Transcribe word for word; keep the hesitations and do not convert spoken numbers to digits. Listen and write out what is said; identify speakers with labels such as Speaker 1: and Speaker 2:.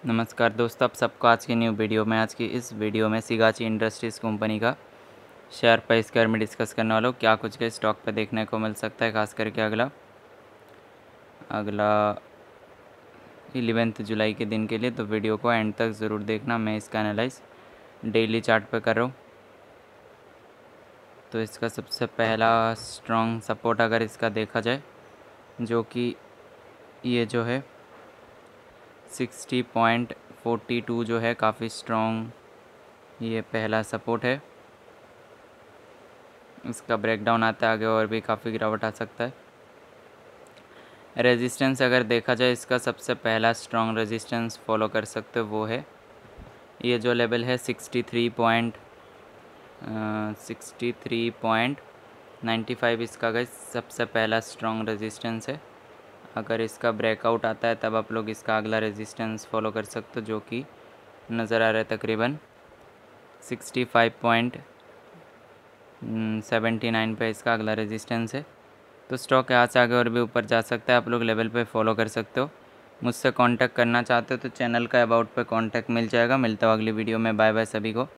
Speaker 1: नमस्कार दोस्तों, आप सबको आज की न्यू वीडियो में आज की इस वीडियो में सिगाची इंडस्ट्रीज़ कंपनी का शेयर प्राइस के बारे में डिस्कस करने वाला हूँ। क्या कुछ के स्टॉक पे देखने को मिल सकता है, खास करके अगला अगला इलेवेंथ जुलाई के दिन के लिए। तो वीडियो को एंड तक ज़रूर देखना। मैं इसका एनालाइज डेली चार्ट पे कर रहा हूँ। तो इसका सबसे पहला स्ट्रॉन्ग सपोर्ट अगर इसका देखा जाए, जो कि ये जो है सिक्सटी पॉइंट फोर्टी टू जो है, काफ़ी स्ट्रॉन्ग ये पहला सपोर्ट है। इसका ब्रेकडाउन आता है आगे और भी काफ़ी गिरावट आ सकता है। रेजिस्टेंस अगर देखा जाए, इसका सबसे पहला स्ट्रॉन्ग रेजिस्टेंस फॉलो कर सकते हो, वो है ये जो लेवल है sixty three point sixty three point ninety five. इसका गाइस सबसे पहला स्ट्रॉन्ग रेजिस्टेंस है। अगर इसका ब्रेकआउट आता है तब आप लोग इसका अगला रेजिस्टेंस फॉलो कर सकते हो, जो कि नज़र आ रहा है तकरीबन sixty five point seventy nine पे इसका अगला रेजिस्टेंस है। तो स्टॉक यहाँ से आगे और भी ऊपर जा सकता है, आप लोग लेवल पे फॉलो कर सकते हो। मुझसे कांटेक्ट करना चाहते हो तो चैनल का अबाउट पे कांटेक्ट मिल जाएगा। मिलता हूँ अगली वीडियो में। बाय बाय सभी को।